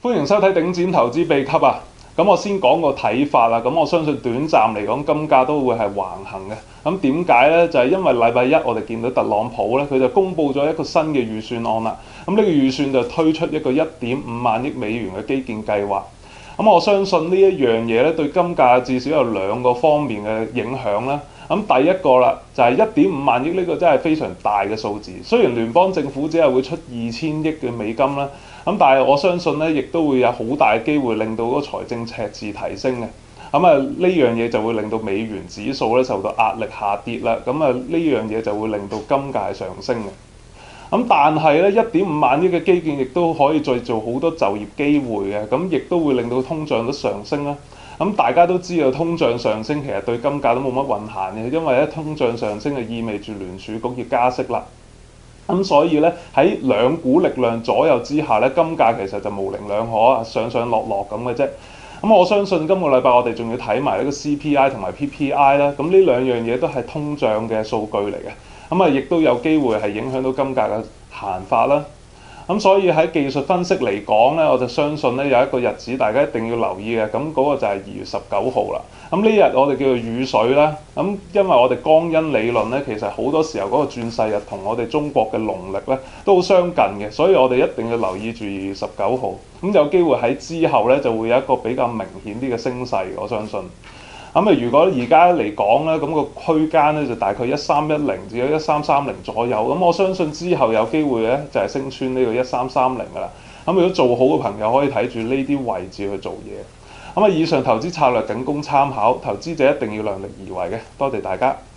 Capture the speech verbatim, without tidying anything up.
歡迎收睇頂尖投資秘笈啊！咁我先講個睇法啦。咁我相信短暫嚟講，金價都會係橫行嘅。咁點解呢？就係因為禮拜一我哋見到特朗普咧，佢就公布咗一個新嘅預算案啦。咁呢個預算就推出一個一點五萬億美元嘅基建計劃。咁我相信呢一樣嘢咧，對金價至少有兩個方面嘅影響啦。咁第一個啦，就係一點五萬億呢個真係非常大嘅數字。雖然聯邦政府只係會出二千億嘅美金啦，咁但係我相信咧，亦都會有好大嘅機會令到嗰個財政赤字提升嘅。咁啊，呢樣嘢就會令到美元指數咧受到壓力下跌啦。咁啊，呢樣嘢就會令到金價係上升嘅。咁但係咧，一點五萬億嘅基建亦都可以再做好多就業機會嘅，咁亦都會令到通脹率上升啦。咁大家都知道通脹上升其實對金價都冇乜運行嘅，因為咧通脹上升就意味住聯儲局要加息啦。咁所以咧喺兩股力量左右之下咧，金價其實就模棱兩可啊，上上落落咁嘅啫。咁我相信今個禮拜我哋仲要睇埋呢個 C P I 同埋 P P I 啦。咁呢兩樣嘢都係通脹嘅數據嚟嘅。咁啊，亦都有機會係影響到金價嘅行法啦。咁所以喺技術分析嚟講咧，我就相信咧有一個日子大家一定要留意嘅，咁嗰個就係二月十九號啦。咁呢日我哋叫做雨水啦。咁因為我哋江恩理論咧，其實好多時候嗰個轉世日同我哋中國嘅農曆咧都好相近嘅，所以我哋一定要留意住二月十九號。咁有機會喺之後咧就會有一個比較明顯啲嘅升勢，我相信。咁啊，如果而家嚟講咧，咁個區間咧就大概一三一零至到一三三零左右。咁我相信之後有機會咧就係升穿呢個一三三零噶啦。咁如果做好嘅朋友可以睇住呢啲位置去做嘢。咁啊，以上投資策略僅供參考，投資者一定要量力而為嘅。多謝大家。